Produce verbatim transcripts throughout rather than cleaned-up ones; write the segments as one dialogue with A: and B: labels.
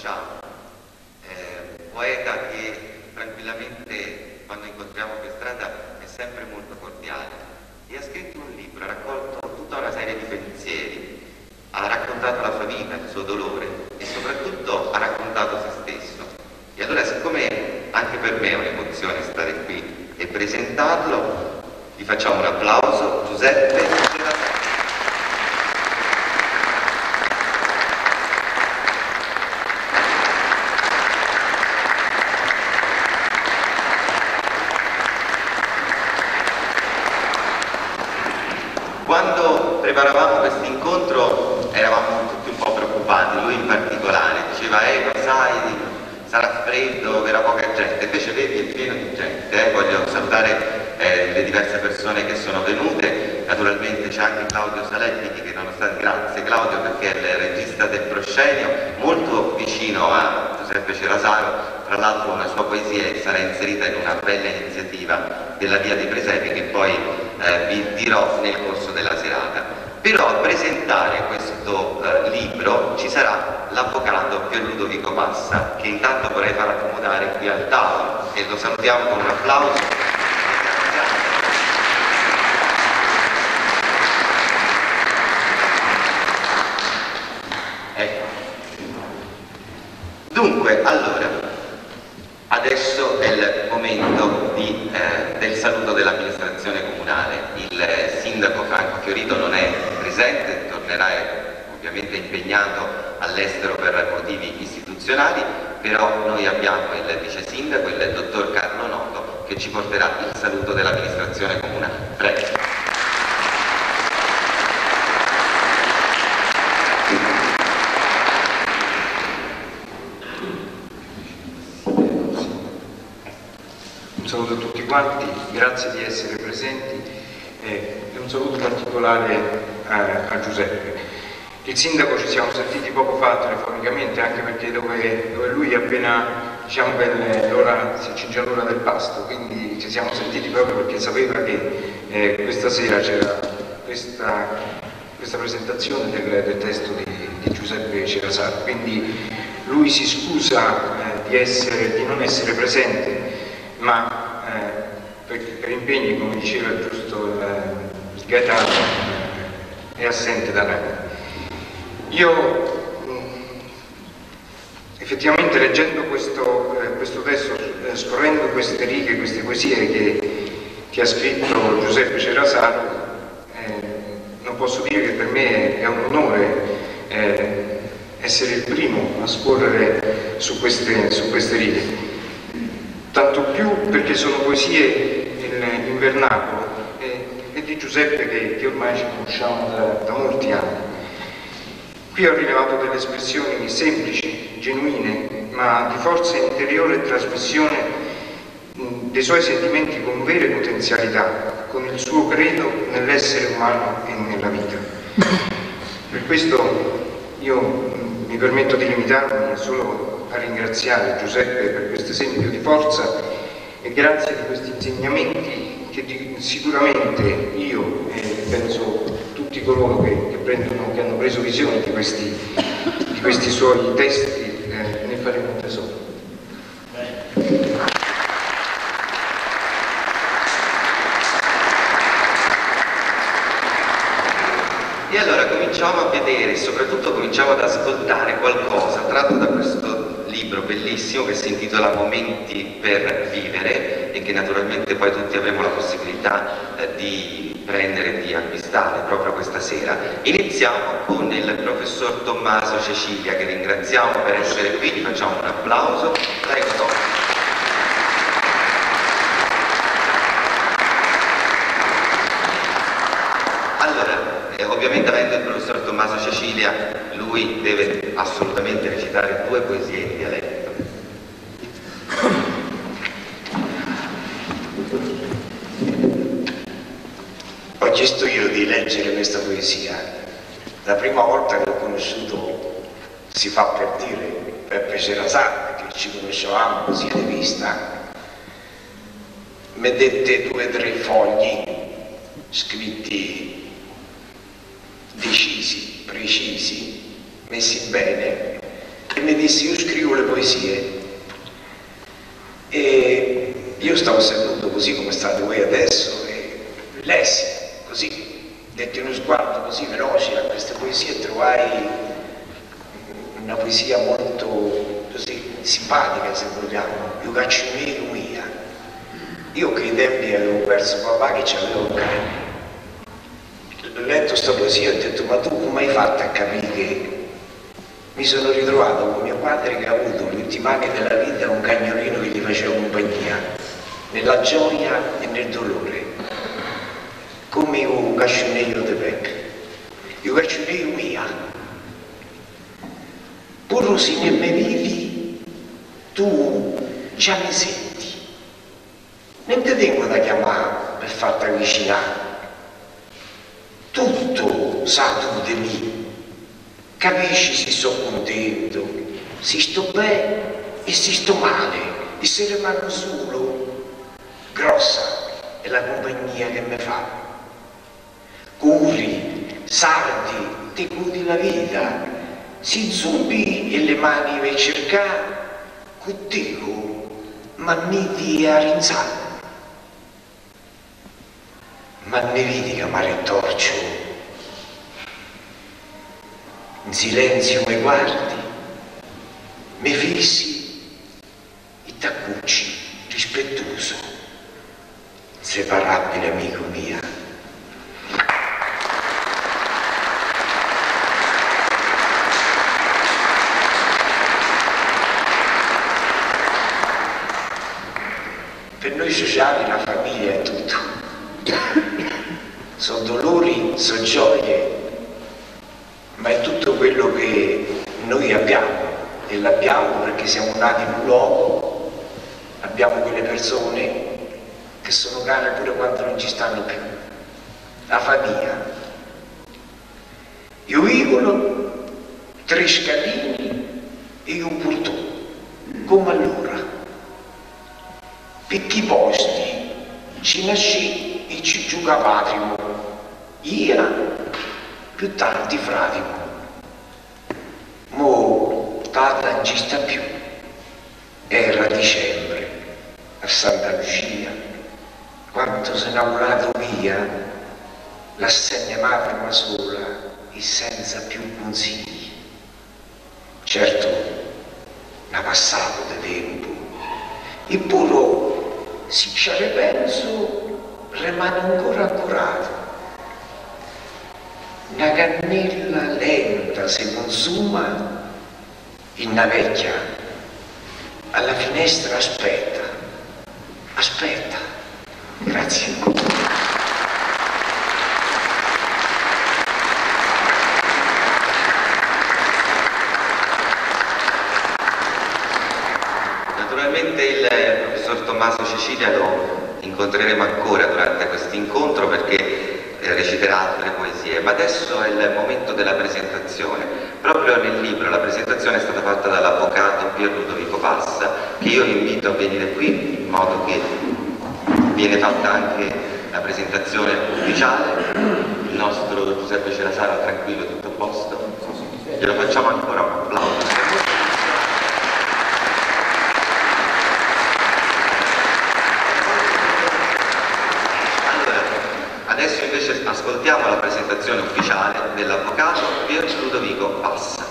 A: conosciamo, eh, poeta che tranquillamente quando incontriamo per strada è sempre molto cordiale, e ha scritto un libro, ha raccolto tutta una serie di pensieri, ha raccontato la sua vita, il suo dolore e soprattutto ha raccontato se stesso. E allora, siccome anche per me è un'emozione stare qui e presentarlo, gli facciamo un applauso. Giuseppe Cerasari. Quando preparavamo questo incontro eravamo tutti un po' preoccupati, lui in particolare, diceva eh ma sai, sarà freddo, verrà poca gente, invece vedi è pieno di gente, eh? Voglio salutare eh, le diverse persone che sono venute, naturalmente c'è anche Claudio Saletti che nonostante, grazie Claudio perché è il regista del proscenio, molto vicino a Giuseppe Cerasaro, tra l'altro una sua poesia sarà inserita in una bella iniziativa della Via dei Presepi che poi eh, vi dirò nel corso della serata. Però a presentare questo eh, libro ci sarà l'avvocato Pier Ludovico Passa, che intanto vorrei far accomodare qui al tavolo e lo salutiamo con un applauso. Ecco. Dunque, allora, adesso è il momento di, eh, del saluto dell'amministrazione comunale. Il eh, sindaco Franco Fiorito non è presente, tornerà eh, ovviamente impegnato all'estero per motivi istituzionali, però noi abbiamo il vice sindaco, il dottor Carlo Noto, che ci porterà il saluto dell'amministrazione comunale. Prego.
B: Un saluto a tutti quanti, grazie di essere presenti e un saluto particolare a, a Giuseppe. Il sindaco ci siamo sentiti poco fa telefonicamente, anche perché dove, dove lui appena, diciamo che l'ora, si accinge l'ora del pasto, quindi ci siamo sentiti proprio perché sapeva che eh, questa sera c'era questa, questa presentazione del, del testo di, di Giuseppe Cerasaro, quindi lui si scusa eh, di, essere, di non essere presente, ma eh, per, per impegni, come diceva giusto eh, il Gaetano, eh, è assente da noi. Io mh, effettivamente leggendo questo, eh, questo testo, eh, scorrendo queste righe, queste poesie che, che ha scritto Giuseppe Cerasaro, eh, non posso dire che per me è un onore eh, essere il primo a scorrere su queste, su queste righe. Tanto più perché sono poesie in, in vernacolo e, e di Giuseppe che, che ormai ci conosciamo da, da molti anni. Qui ho rilevato delle espressioni semplici, genuine, ma di forza interiore e trasmissione mh, dei suoi sentimenti con vere potenzialità, con il suo credo nell'essere umano e nella vita. Per questo io mh, mi permetto di limitarmi solo a ringraziare Giuseppe per questo esempio di forza e grazie di questi insegnamenti che di, sicuramente io e penso tutti coloro che, che, prendono, che hanno preso visione di questi, di questi suoi testi eh, ne faremo un tesoro.
A: E allora cominciamo a vedere e soprattutto cominciamo ad ascoltare qualcosa tratto da questo libro bellissimo che si intitola Momenti per vivere e che naturalmente poi tutti avremo la possibilità eh, di prendere e di acquistare proprio questa sera. Iniziamo con il professor Tommaso Cecilia, che ringraziamo per essere qui, gli facciamo un applauso. Prego Tommaso. Allora, eh, ovviamente avendo il professor Tommaso Cecilia, lui deve assolutamente recitare due poesie in dialetto.
C: Ho chiesto io di leggere questa poesia. La prima volta che l'ho conosciuto, si fa per dire, Peppe Cerasaro, perché ci conoscevamo così di vista, mi dette due o tre fogli scritti decisi, precisi, messi bene, e mi disse: io scrivo le poesie. E io stavo seduto così come state voi adesso e lessi così, detti uno sguardo così veloce a queste poesie e trovai una poesia molto così simpatica, se vogliamo, Io cacciuneiro mia. Io che ai tempi avevo perso papà, che c'aveva un cane. Ho letto questa poesia e ho detto: ma tu come hai fatto a capire che mi sono ritrovato con mio padre che ha avuto gli ultimi anni della vita un cagnolino che gli faceva compagnia, nella gioia e nel dolore, come io cacciuneiro de pecca. Io cacciuneiro mia, pur se ne me vivi, tu già mi senti. Non ti tengo da chiamare per farti avvicinare. Tutto sa tu di me. Capisci se sto contento, se sto bene e se sto male, e se rimango solo, grossa è la compagnia che mi fa. Curi, sardi, ti godi la vita, si zumbi e le mani per cercare, cuttico, ma niti a rinzare. Ma ne vedi che mi ritorcio. In silenzio mi guardi, mi fissi e t'accucci, rispettoso, inseparabile amico mia. Per noi sociali la famiglia è tutto. Sono dolori, sono gioie, ma è tutto quello che noi abbiamo, e l'abbiamo perché siamo nati in un luogo, abbiamo quelle persone che sono care pure quando non ci stanno più, la famiglia. Io vicolo, tre scalini e un portone, come allora. Picchi posti, ci nasci e ci giocavamo, io più tardi fratimo. Mo tata non ci sta più. Era dicembre a Santa Lucia, quando se n'è volato via, l'assegna madre ma sola e senza più consigli. Certo, n'ha passato di tempo, eppure se ci ripenso rimane ancora ancorato. Una cannella lenta si consuma in una vecchia alla finestra aspetta, aspetta, grazie.
A: Naturalmente il professor Tommaso Cecilia lo incontreremo ancora durante questo incontro perché reciterà altre poesie, ma adesso è il momento della presentazione. Proprio nel libro la presentazione è stata fatta dall'avvocato Pier Ludovico Passa, che io invito a venire qui in modo che viene fatta anche la presentazione ufficiale. Il nostro Giuseppe Celasara tranquillo, tutto a posto. Glielo facciamo ancora un applauso. Adesso invece ascoltiamo la presentazione ufficiale dell'avvocato Pier Ludovico Passa.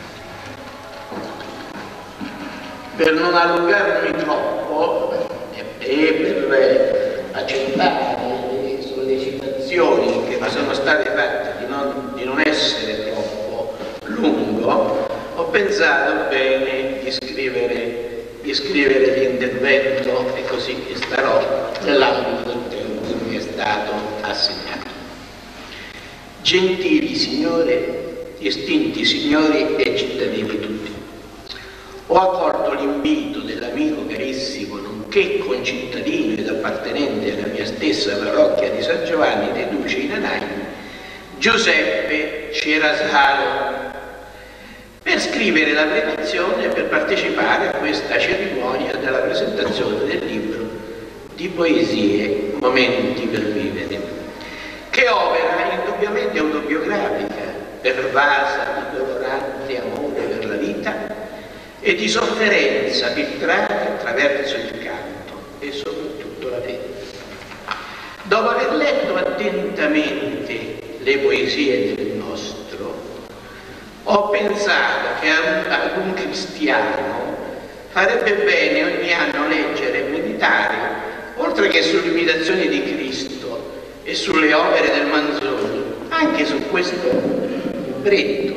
D: Per non allungarmi troppo e per accettare le sollecitazioni che mi sono state fatte di non, di non essere troppo lungo, ho pensato bene di scrivere, di scrivere l'intervento e così starò nell'ambito del tempo che mi è stato assegnato. Gentili signore, distinti signori e cittadini tutti, ho accolto l'invito dell'amico carissimo, nonché concittadino ed appartenente alla mia stessa parrocchia di San Giovanni dei Duci in Anaimi, Giuseppe Cerasaro, per scrivere la prefazione e per partecipare a questa cerimonia della presentazione del libro di poesie Momenti per vivere, che opera indubbiamente autobiografica, pervasa di dolorante amore per la vita, e di sofferenza filtrate attraverso il canto e soprattutto la fede. Dopo aver letto attentamente le poesie del nostro, ho pensato che ad un cristiano farebbe bene ogni anno leggere e meditare, oltre che sull'imitazione di Cristo e sulle opere del Manzoni, anche su questo libretto,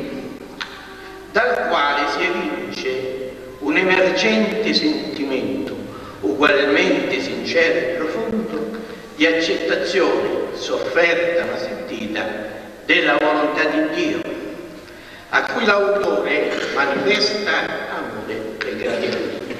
D: dal quale si evince un emergente sentimento, ugualmente sincero e profondo, di accettazione sofferta ma sentita della volontà di Dio, a cui l'autore manifesta amore e gratitudine.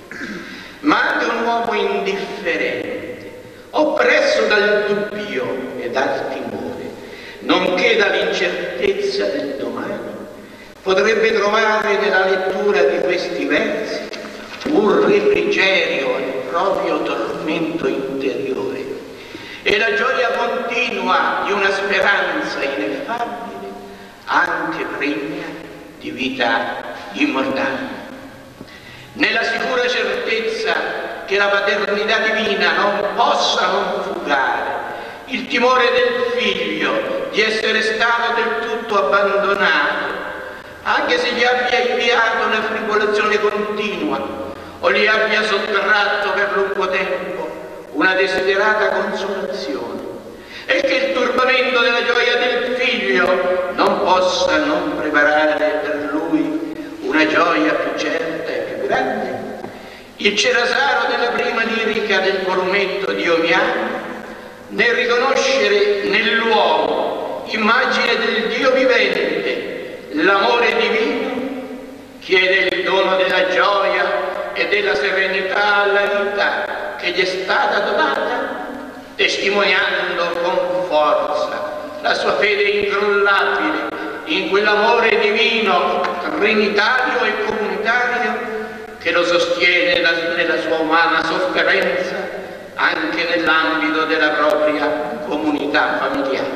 D: Ma anche un uomo indifferente, oppresso dal dubbio e dal timore, nonché dall'incertezza del domani, potrebbe trovare nella lettura di questi versi un refrigerio al proprio tormento interiore e la gioia continua di una speranza ineffabile, anche pregna di vita immortale. Nella sicura certezza che la paternità divina non possa non fugare il timore del figlio di essere stato del tutto abbandonato, anche se gli abbia inviato una frivolazione continua o gli abbia sottratto per lungo tempo una desiderata consolazione, e che il turbamento della gioia del figlio non possa non preparare per lui una gioia più certa e più grande. Il Cerasaro della prima lirica del volumetto di Omiani, nel riconoscere nell'uomo immagine del Dio vivente, l'amore divino, chiede il dono della gioia e della serenità alla vita che gli è stata donata, testimoniando con forza la sua fede incrollabile in quell'amore divino, trinitario e comunitario, che lo sostiene nella sua umana sofferenza anche nell'ambito della propria comunità familiare.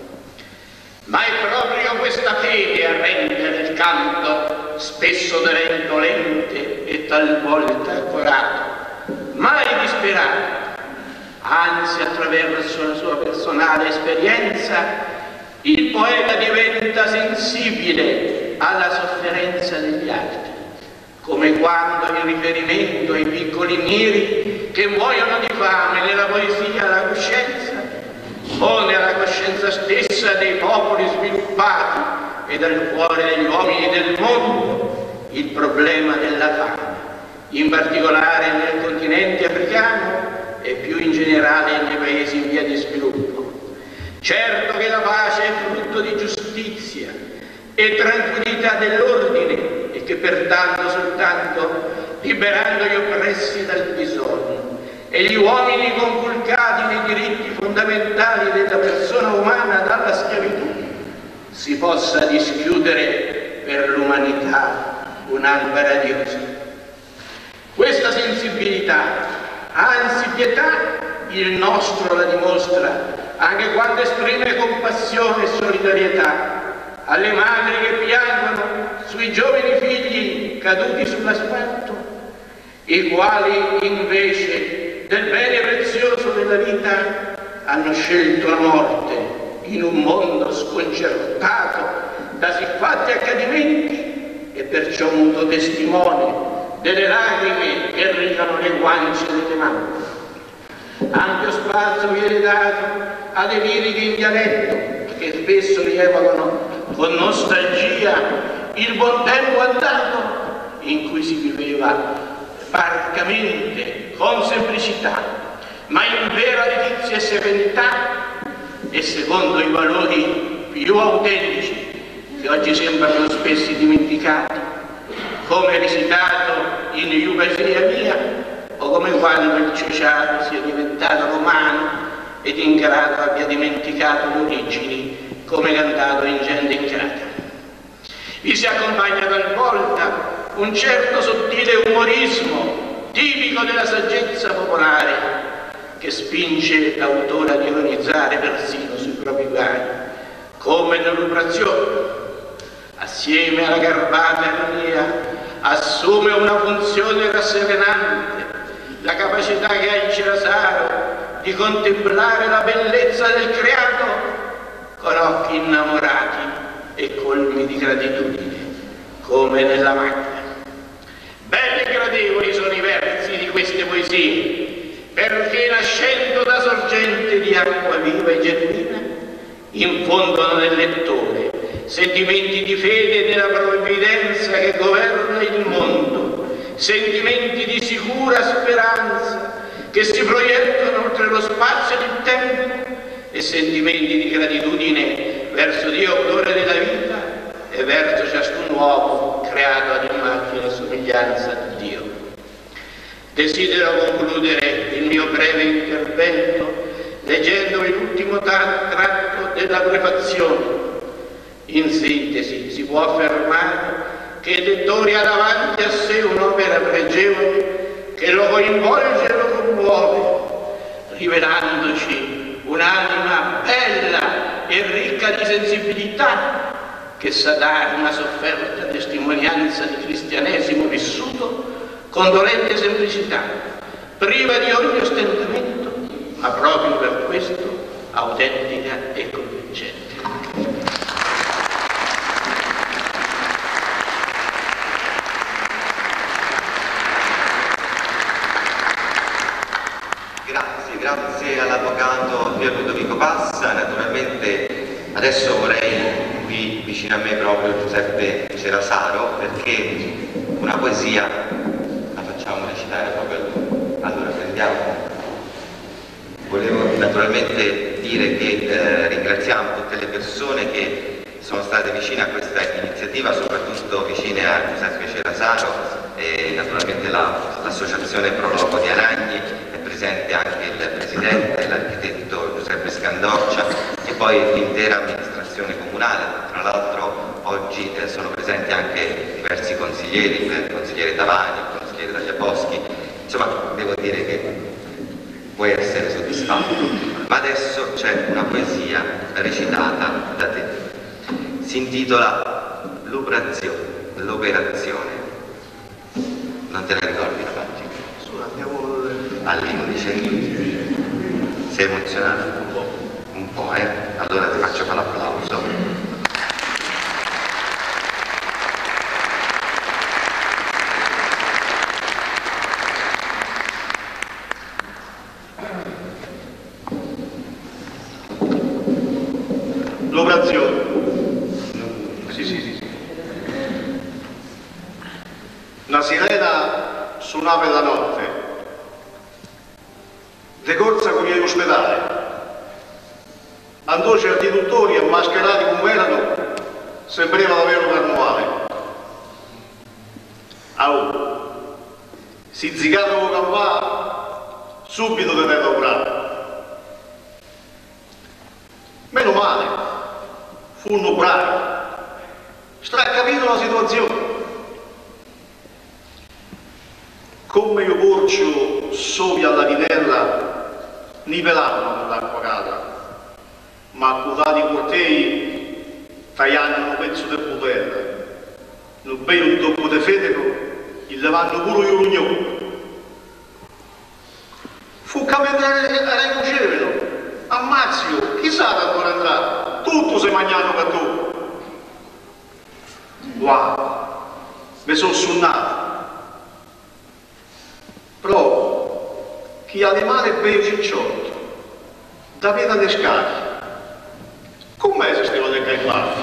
D: Ma è proprio questa fede a rendere il canto spesso dolente e talvolta accorato, mai disperato. Anzi, attraverso la sua personale esperienza, il poeta diventa sensibile alla sofferenza degli altri, come quando in riferimento ai piccoli neri che muoiono di fame nella poesia La coscienza pone alla coscienza stessa dei popoli sviluppati e del cuore degli uomini del mondo il problema della fame, in particolare nel continente africano e più in generale nei paesi in via di sviluppo. Certo che la pace è frutto di giustizia e tranquillità dell'ordine e che pertanto soltanto liberando gli oppressi dal bisogno e gli uomini conculcati nei diritti fondamentali della persona umana dalla schiavitù si possa dischiudere per l'umanità un'alba radiosa. Questa sensibilità, anzi pietà, il nostro la dimostra anche quando esprime compassione e solidarietà alle madri che piangono sui giovani figli caduti sull'asfalto, i quali invece del bene prezioso della vita hanno scelto la morte in un mondo sconcertato da siffatti accadimenti e perciò muto testimone delle lacrime che irrigano le guance delle mamme. Ampio spazio viene dato a dei liriche in dialetto che spesso rievocano con nostalgia il buon tempo andato in cui si viveva parcamente, con semplicità, ma in vera letizia e serenità e secondo i valori più autentici che oggi sembrano spesso dimenticati, come recitato in Iupasia mia o come quando il ciociaro sia diventato romano ed ingrato abbia dimenticato le origini, come cantato in Gente ingrata. Vi si accompagna talvolta un certo sottile umorismo tipico della saggezza popolare che spinge l'autore ad ironizzare persino sui propri guai, come nell'Ubrazione, assieme alla garbata ironia assume una funzione rasserenante, la capacità che ha il Cerasaro di contemplare la bellezza del creato con occhi innamorati e colmi di gratitudine, come nella macchina. Belli e gradevoli sono i versi di queste poesie, perché nascendo da sorgente di acqua viva e genuina, infondono nel lettore sentimenti di fede nella provvidenza che governa il mondo, sentimenti di sicura speranza che si proiettano oltre lo spazio ed il tempo, e sentimenti di gratitudine verso Dio autore della vita e verso ciascun uomo creato ad immagine e somiglianza di Dio. Desidero concludere il mio breve intervento leggendovi l'ultimo tratto della prefazione. In sintesi si può affermare che il lettore ha davanti a sé un'opera pregevole che lo coinvolge e lo commuove, rivelandoci un'anima bella e ricca di sensibilità che sa dare una sofferta testimonianza di cristianesimo vissuto con dolente semplicità, priva di ogni ostentamento, ma proprio per questo autentica e convincente.
A: Grazie, grazie all'avvocato Pier Ludovico Passa. Naturalmente adesso vorrei qui vicino a me proprio Giuseppe Cerasaro, perché una poesia la facciamo recitare proprio a lui. Allora prendiamo. Volevo naturalmente dire che eh, ringraziamo tutte le persone che sono state vicine a questa iniziativa, soprattutto vicine a Giuseppe Cerasaro, e naturalmente l'associazione la, Prologo di Anagni, è presente anche il presidente, l'architetto Giuseppe Scandoccia e poi l'intera amministrazione comunale. Tra l'altro oggi eh, sono presenti anche diversi consiglieri, il consigliere Tavani, il consigliere Tagliaboschi. Insomma, devo dire che puoi essere soddisfatto. Ma adesso c'è una poesia recitata da te. Si intitola L'operazione. Non te la ricordi la pagina?
E: Andiamo
A: all'indice. Sei emozionato? Un po'. Un po', eh? Allora ti faccio fare l'applauso.
E: L'operazione. Sì, sì, sì, sì. Una sirena suonava la notte. Decorsa con gli ospedali. Andò certi dottori ammascherati come erano, sembrava davvero carnevale. Au, si zicavano campà, subito te ne lavorare. Meno male, furono bravi, straccapito la situazione. Come io porcio sopra alla vinella, nivelavano con l'acqua calda, ma accudati i cortei tagliano un pezzo di botella, non bevono un tocco di federo, gli levando pure io l'unione. Fu cambiare a ricucevano, ammazzio, chissà da dove andrà, tutto si mangiano per tu. Wow, mi sono sonnato. Però chi ha le mani beve cicciotto, da vita le scacchi. Com'è se stiamo del caipaffi?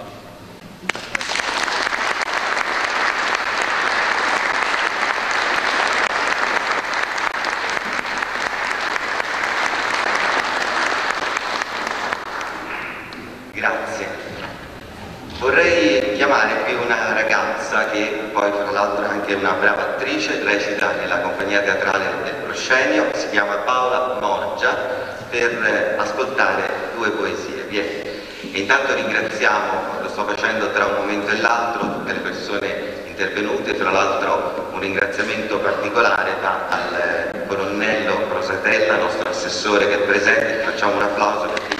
A: Grazie. Vorrei chiamare qui una ragazza che poi fra l'altro è anche una brava attrice, recita nella compagnia teatrale del Proscenio, si chiama Paola Morgia, per ascoltare due poesie. Vieni. E intanto ringraziamo, lo sto facendo tra un momento e l'altro, tutte le persone intervenute, tra l'altro un ringraziamento particolare va al colonnello Rosatella, nostro assessore che è presente, facciamo un applauso perché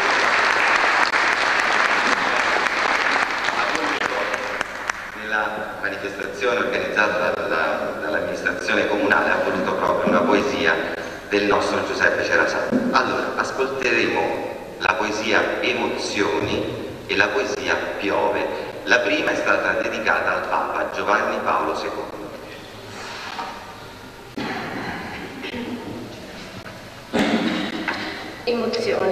A: nella manifestazione organizzata dalla, dall'amministrazione comunale ha voluto proprio una poesia del nostro Giuseppe Cerasano. Allora, ascolteremo la poesia Emozioni e la poesia Piove. La prima è stata dedicata al Papa Giovanni Paolo secondo.
F: Emozioni.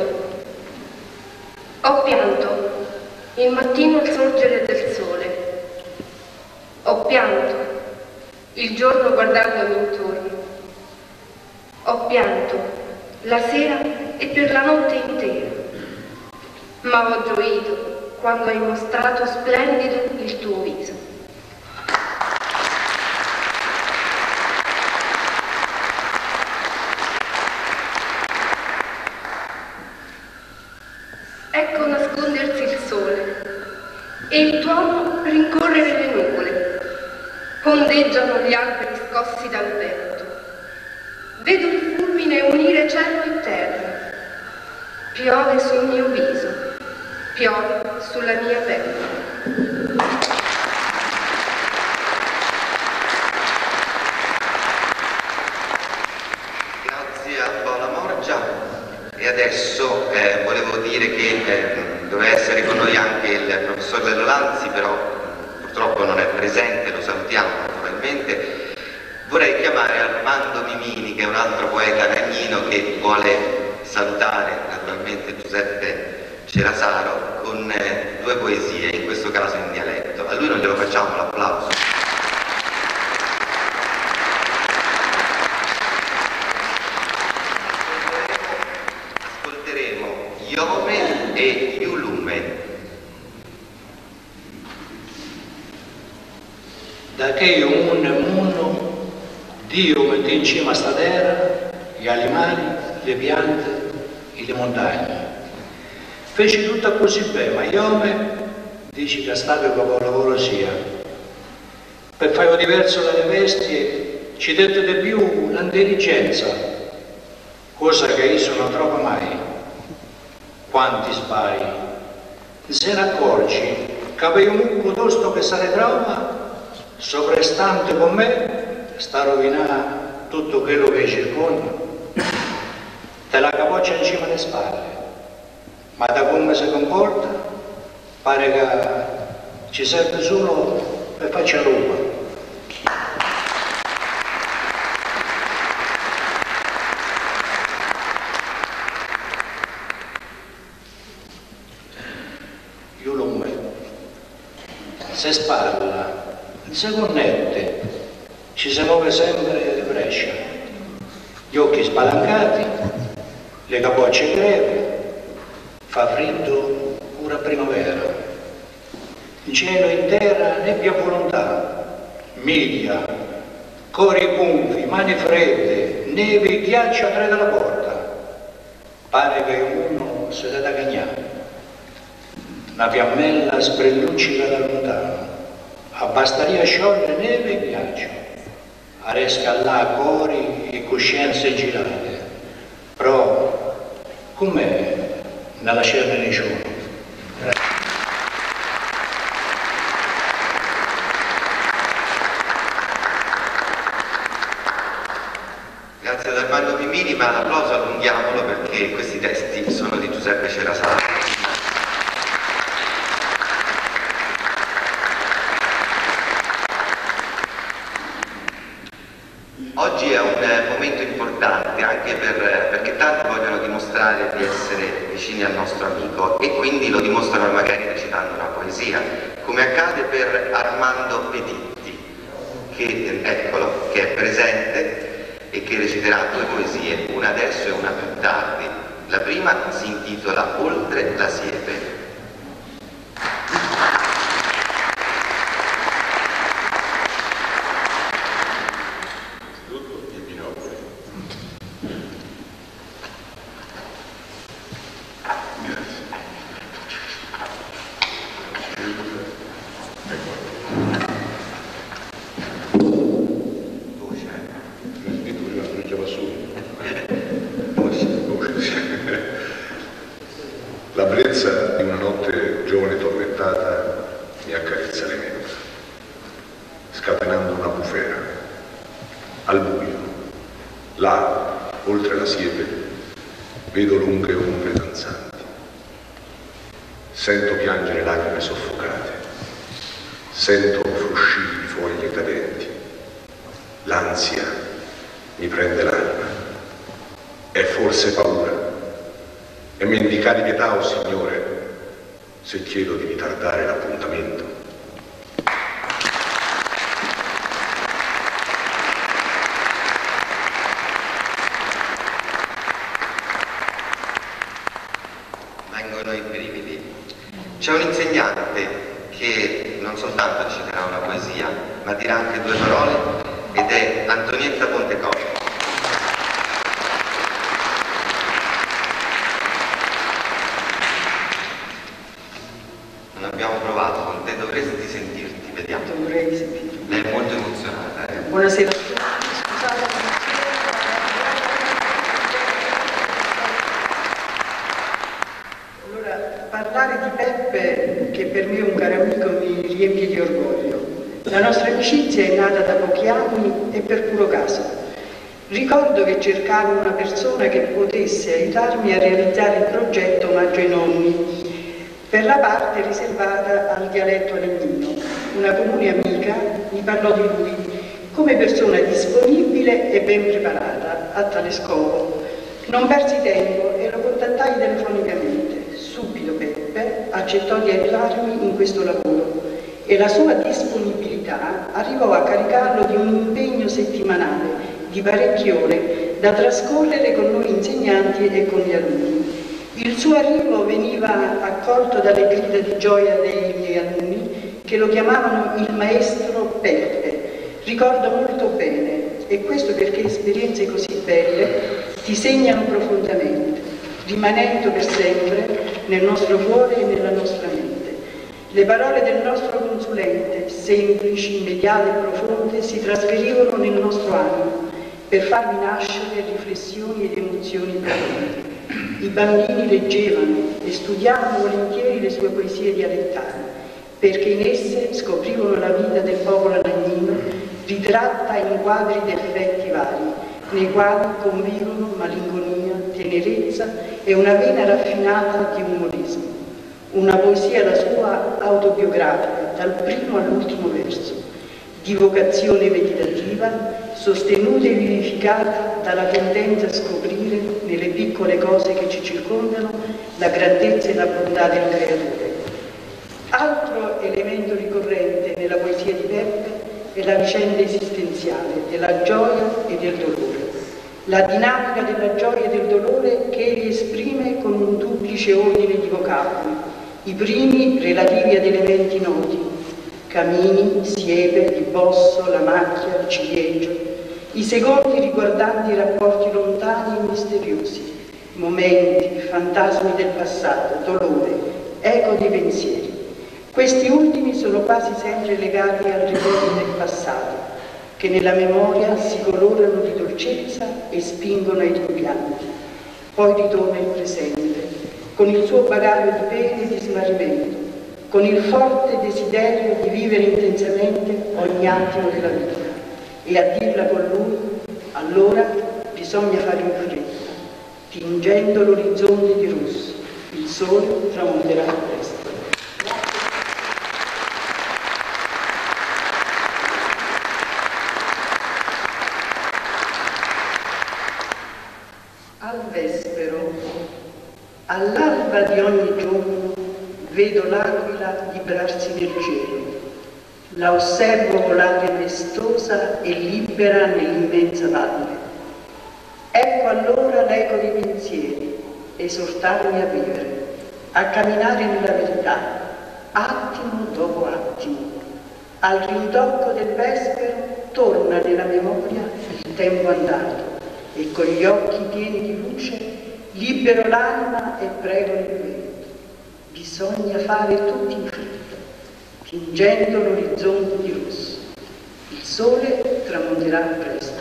F: Ho pianto il mattino al sorgere del sole. Ho pianto il giorno guardandomi intorno. Ho pianto la sera e per la notte intera. Ma ho gioito quando hai mostrato splendido il tuo viso. Ecco nascondersi il sole e il tuono rincorrere le nuvole. Ondeggiano gli alberi scossi dal vento. Vedo il fulmine unire cielo e terra. Piove sul mio viso, piove sulla mia pelle.
A: Grazie a Paola Morgia. E adesso eh, volevo dire che eh, doveva essere con noi anche il professor Lello Lanzi, però purtroppo non è presente, lo salutiamo naturalmente. Vorrei chiamare Armando Mimini, che è un altro poeta cagnino che vuole salutare naturalmente Giuseppe Cerasaro con eh, due poesie, in questo caso in dialetto. A lui non glielo facciamo l'applauso. Ascolteremo Iome e Iulume.
D: Da che io un e muno, Dio mette in cima a sta terra gli animali, le piante e le montagne. Fece tutto così bene, ma Iome dice che stato come lavoro sia. Per fare diverso dalle bestie ci dette di più l'intelligenza, cosa che io non trovo mai. Quanti sbagli, se ne accorgi che avevo un piuttosto che se ne trova, soprastante con me, sta a rovinare tutto quello che circonda. Te la capoccia in cima alle spalle, ma da come si comporta pare che ci serve solo per farci ruba. Io lo metto, se spalla, se connette, ci si muove sempre Brescia, gli occhi spalancati, le capocce greve, fa freddo pure a primavera, il cielo intera nebbia volontà, media, cori gonfi, mani fredde, neve, ghiaccio atrás dalla porta, pare che uno si dà da cagnare, una fiammella sbrilluccica da lontano, abbastaria sciogliere neve e ghiaccio, a rescallare cori e coscienze girate, però com'è nella scena nessuno?
A: Grazie ad Armando Mimini, ma l'applauso allunghiamolo perché questi testi sono di Giuseppe Cerasano. Oggi è un momento importante anche per, perché tanti vogliono dimostrare di essere vicini al nostro amico e quindi lo dimostrano magari recitando una poesia, come accade per Armando Petitti, che, eccolo, che è presente e che reciterà due poesie, una adesso e una più tardi. La prima si intitola Oltre la siepe.
G: La brezza di una notte giovane tormentata mi accarezza le membra. al buio, là, oltre la siepe, vedo lunghe ombre danzanti. Sento piangere lacrime soffocate, sento fruscire di foglie cadenti. L'ansia mi prende l'anima. È forse paura? È mendicare di pietà, o Signore, se chiedo di ritardare l'appuntamento?
A: Vengono i brividi. C'è un insegnante che non soltanto citerà una poesia, ma dirà anche due parole, ed è Antonietta Pontecorvo. Non abbiamo provato con te, dovresti sentirti, vediamo.
H: Dovrei sentirti.
A: Lei è molto emozionata. Eh?
H: Buonasera a tutti, scusate. Allora, parlare di Peppe, che per me è un caro amico, mi riempie di orgoglio. La nostra amicizia è nata da pochi anni e per puro caso. Ricordo che cercavo una persona che potesse aiutarmi a realizzare il progetto Omaggio ai nonni, per la parte riservata al dialetto alegnino. Una comune amica mi parlò di lui come persona disponibile e ben preparata a tale scopo. Non persi tempo e lo contattai telefonicamente. Subito Peppe accettò di aiutarmi in questo lavoro e la sua disponibilità arrivò a caricarlo di un impegno settimanale di parecchie ore da trascorrere con noi insegnanti e con gli alunni. Il suo arrivo veniva accolto dalle grida di gioia dei miei alunni, che lo chiamavano il maestro Peppe. Ricordo molto bene, e questo perché esperienze così belle ti segnano profondamente, rimanendo per sempre nel nostro cuore e nella nostra mente. Le parole del nostro consulente, semplici, immediate e profonde, si trasferirono nel nostro animo per farvi nascere riflessioni ed emozioni profonde. I bambini leggevano e studiavano volentieri le sue poesie dialettali, perché in esse scoprivano la vita del popolo alegnino, ritratta in quadri di effetti vari, nei quali convivono malinconia, tenerezza e una vena raffinata di umorismo. Una poesia, la sua, autobiografica, dal primo all'ultimo verso, di vocazione meditativa, sostenuta e vivificata dalla tendenza a scoprire nelle piccole cose che ci circondano la grandezza e la bontà del Creatore. Altro elemento ricorrente nella poesia di Peppe è la vicenda esistenziale della gioia e del dolore. La dinamica della gioia e del dolore che egli esprime con un duplice ordine di vocaboli. I primi relativi ad elementi noti, camini, siepe, il bosso, la macchia, il ciliegio. I secondi riguardanti i rapporti lontani e misteriosi, momenti, fantasmi del passato, dolore, eco dei pensieri. Questi ultimi sono quasi sempre legati al ricordo del passato, che nella memoria si colorano di dolcezza e spingono ai rimpianti. Poi ritorna il presente, con il suo bagaglio di pene e di smarrimento, con il forte desiderio di vivere intensamente ogni attimo della vita. E a dirla con lui, allora bisogna fare in fretta, tingendo l'orizzonte di rosso. Il sole tramonterà presto. Al vespero, all'alba di ogni giorno, vedo l'aquila librarsi nel cielo. La osservo volare maestosa e libera nell'immensa valle. Ecco allora l'eco dei pensieri, esortarmi a vivere, a camminare nella verità, attimo dopo attimo. Al rintocco del vespero torna nella memoria il tempo andato e con gli occhi pieni di luce libero l'anima e prego il vento. Bisogna fare tutti in fretta, tingendo l'orizzonte di rosso. Il sole tramonterà presto.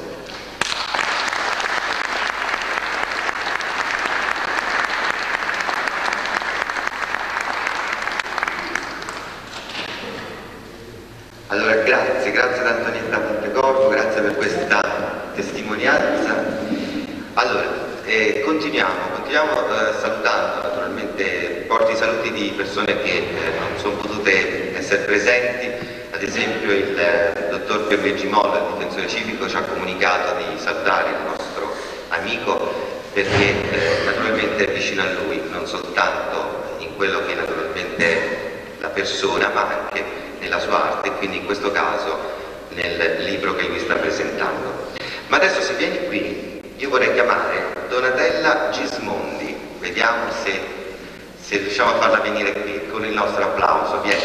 A: Allora, grazie, grazie ad Antonietta Montecorvo, grazie per questa testimonianza. Allora, eh, continuiamo, continuiamo eh, salutando naturalmente, porto i saluti di persone che eh, non sono potute essere presenti, ad esempio il eh, dottor Pierluigi Molla, il difensore civico, ci ha comunicato di salutare il nostro amico perché eh, naturalmente è vicino a lui, non soltanto in quello che naturalmente è la persona, ma anche nella sua arte, quindi in questo caso nel libro che lui sta presentando. Ma adesso, se vieni qui, io vorrei chiamare Donatella Gismondi, vediamo se, se riusciamo a farla venire qui con il nostro applauso. Vieni.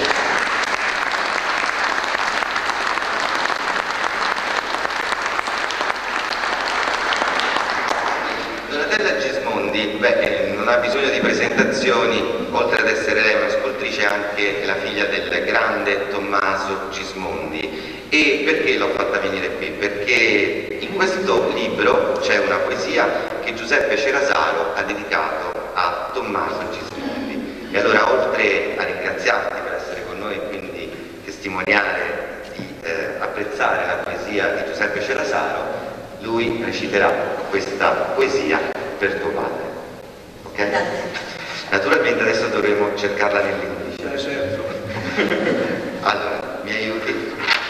A: Donatella Gismondi, beh, non ha bisogno di presentazioni, oltre ad essere lei una scultrice, anche la figlia del grande Tommaso Gismondi. E perché l'ho fatta venire qui? Perché in questo libro c'è una poesia che Giuseppe Cerasalo ha dedicato a Tommaso Gismondi. E allora, oltre a ringraziarti per essere con noi e quindi testimoniare di eh, apprezzare la poesia di Giuseppe Cerasalo, lui reciterà questa poesia per tuo padre. Ok?
I: Grazie.
A: Naturalmente adesso dovremo cercarla nell'indice. Allora, mi aiuti?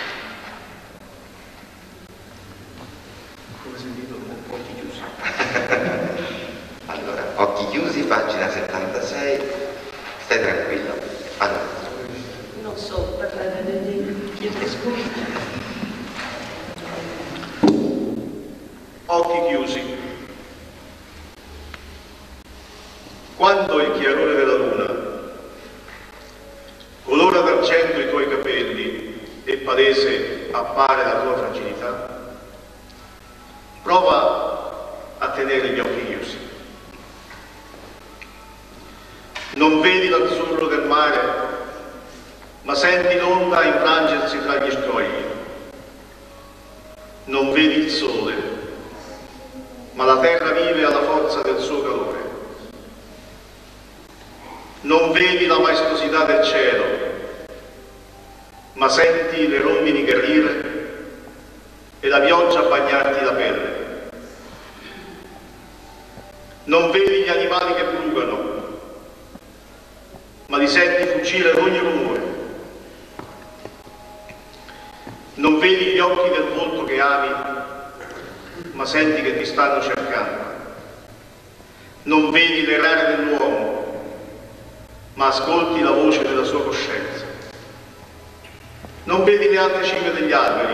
A: Allora, occhi chiusi, pagina settantasei, stai tranquillo. Allora.
I: Non so parlare di di
E: Occhi chiusi. Quando il chiarore della luna colora d'argento i tuoi capelli e palese appare la tua fragilità, prova a tenere gli occhi chiusi. Non vedi l'azzurro del mare, ma senti l'onda infrangersi tra gli scogli. Non vedi il sole, ma la terra vive alla forza del suo calore. Non vedi la maestosità del cielo, ma senti le rondini gherrire e la pioggia bagnarti la pelle. Non vedi gli animali che brugano, ma li senti fuggire ad ogni rumore. Non vedi gli occhi del volto che ami, ma senti che ti stanno cercando. Non vedi le rane dell'uomo, ma ascolti la voce della sua coscienza. Non vedi le alte cime degli alberi.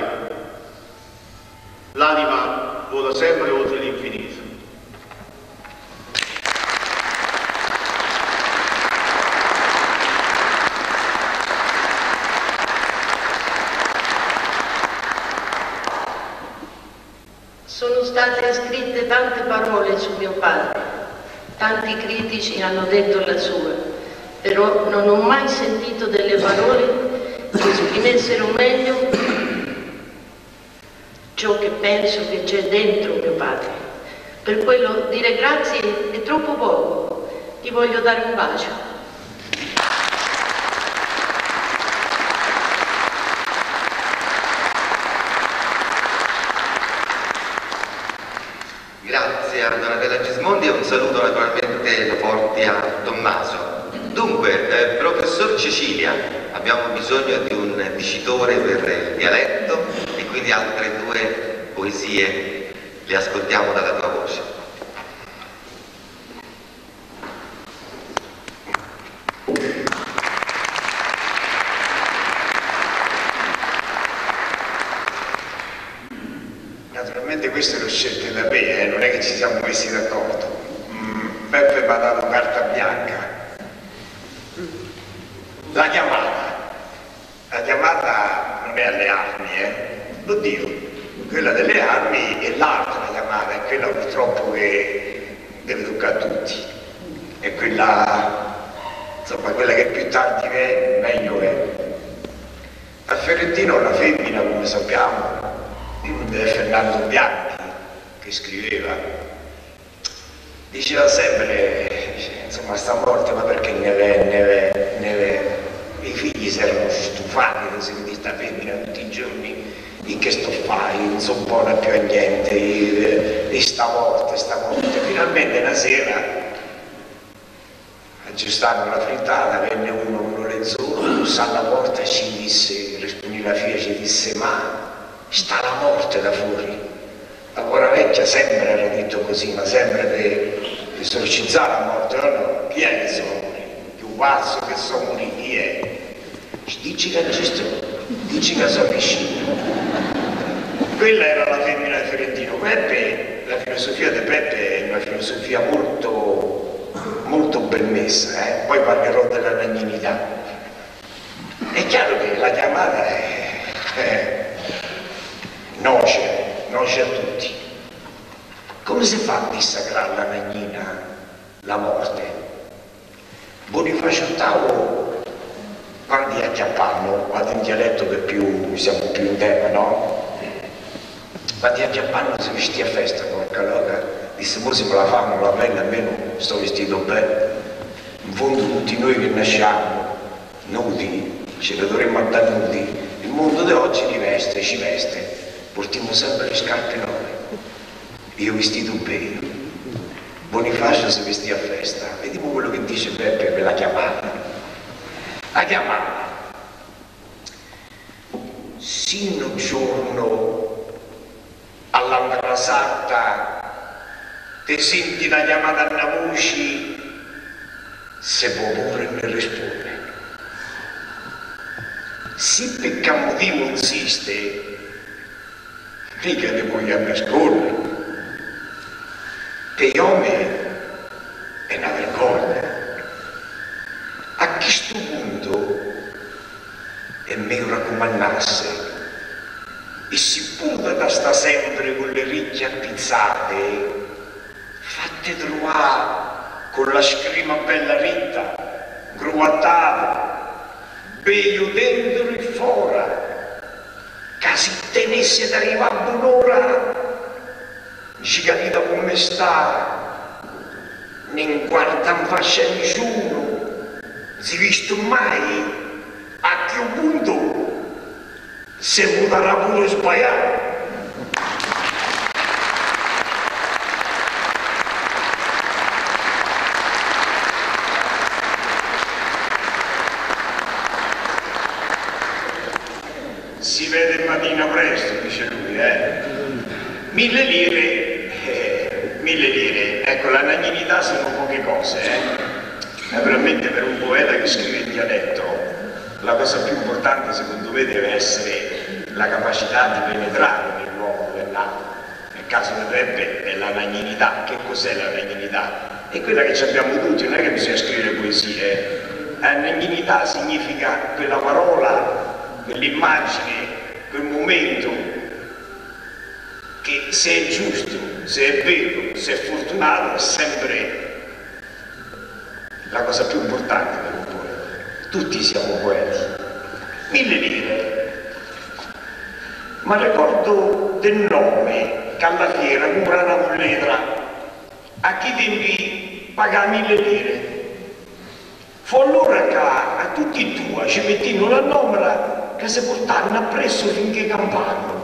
E: L'anima vola sempre oltre l'infinito.
I: Sono state scritte tante parole su mio padre, tanti critici hanno detto la sua, però non ho mai sentito delle parole che esprimessero meglio ciò che penso che c'è dentro mio padre. Per quello dire grazie è troppo poco, ti voglio dare un bacio.
A: Grazie a Donatella Gismondi e un saluto naturalmente lo porti a Tommaso. Dunque, eh, professor Cecilia, abbiamo bisogno di un dicitore per il dialetto e quindi altre due poesie le ascoltiamo dalla tua voce.
C: Naturalmente queste le ho scelte da me, eh? Non è che ci siamo messi d'accordo. Mm, Peppe mi ha dato carta bianca. La chiamata. La chiamata non è alle armi, eh? Oddio, quella delle armi è l'altra chiamata, è quella purtroppo che deve toccare a tutti. È quella, insomma, quella che più tardi è, meglio è. A Ferentino la femmina, come sappiamo, è Fernando Bianchi che scriveva, diceva sempre, insomma, sta morte, ma perché ne ve, ne ve, ne ve, i figli figli si erano stufati di sentire sta femmina tutti i giorni. In che sto fai? Non sono buona più a niente, e, e stavolta, stavolta. Finalmente una sera, aggiustando la frittata, venne uno, uno lezzone, bussò alla porta e ci disse, rispondì la figlia, ci disse, ma sta la morte da fuori. La buona vecchia sempre era detto così, ma sempre per esorcizzare la morte. No, no, chi è che sono morì? Più pazzo che sono morì, chi è? Dici che ci sto, dici che sono vicino. Quella era la femmina di Fiorentino. Peppe, la filosofia di Peppe è una filosofia molto, molto ben messa, eh? Poi parlerò della nagninità. È chiaro che la chiamata è, è noce, noce a tutti. Come si fa a dissacrare la nagnina, la morte? Bonifacio ottavo, quando a Chiappanno, vado in dialetto che più, siamo più in tema, no? Quando a Chiappanno si vestì a festa, porca loca, disse, mo se me la fanno la bella, almeno sto vestito bene. In fondo tutti noi che nasciamo nudi, ce ne dovremmo andare nudi. Il mondo di oggi li veste, ci veste, portiamo sempre le scarpe nuove. Io vestito bene. Bonifacio si vestì a festa. Vediamo quello che dice Peppe per la chiamata. La chiamata. Sino giorno all'altra sarta te senti la chiamata a voce, se può pure ne risponde. Se per motivo insiste, mica ne vogliamo nascondere. Per gli uomini è una vergogna. A questo punto è meglio raccomandarsi e si punta da sta sempre con le ricche appizzate, fatte trovare con la scrima bella ritta, gruattata, bello dentro e fuori, che si tenesse ad arrivare a buon'ora, ci capita come sta, non guarda in faccia a nessuno, si visto mai a che punto se potrà pure sbagliare. Si vede mattina presto, dice lui, eh? Mille lire, eh, mille lire, ecco, la nagninità sono poche cose, eh? Naturalmente per un poeta che scrive in dialetto, la cosa più importante secondo me deve essere la capacità di penetrare nell'uomo dell'altro. Nel caso di Peppe è la nagninità. Che cos'è la nagninità? È quella che abbiamo tutti, non è che bisogna scrivere poesie. La nagninità significa quella parola, quell'immagine, quel momento che se è giusto, se è vero, se è fortunato, è sempre la cosa più importante per un poeta. Tutti siamo poeti. Mille lire. Ma ricordo del nome che alla fiera compra una mulletra. A chi tempi paga mille lire. Fu allora che a tutti e due ci mettiamo la nomera che si portarono appresso finché campavano.